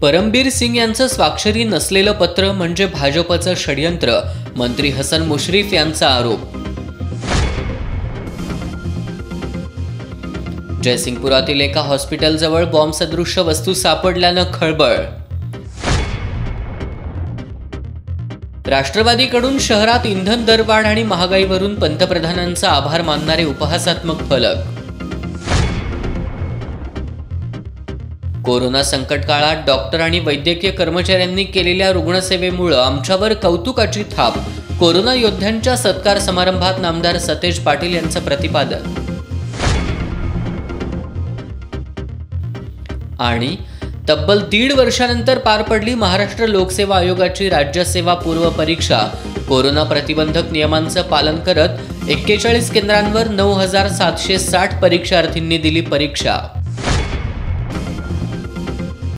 परमबीर सिंग यांचं स्वाक्षरी नसलेलं पत्र म्हणजे भाजपचं षडयंत्र, मंत्री हसन मुश्रीफ यांचा आरोप। जयसिंगपुरातील एका हॉस्पिटलजवळ बॉम्बसदृश्य वस्तू सापडल्यानं खळबळ। राष्ट्रवादीकडून शहरात इंधन दरवाढ आणि महागाईवरून पंतप्रधानांचा आभार मानणारे उपहासात्मक फलक। कोरोना संकट काळात डॉक्टर आणि वैद्यकीय कर्मचाऱ्यांनी केलेल्या रुग्णसेवेमुळे आमच्यावर कौतुकाची थाप, कोरोना योद्ध्यांच्या सत्कार समारंभात नामदार सतेज पाटील यांचं प्रतिपादन। आणि तब्बल 1.5 वर्षानंतर पार पडली महाराष्ट्र लोकसेवा आयोगाची राज्यसेवा पूर्व परीक्षा। कोरोना प्रतिबंधक नियमांचं पालन करत 41 केंद्रांवर 9,760 परीक्षार्थींनी दिली परीक्षा।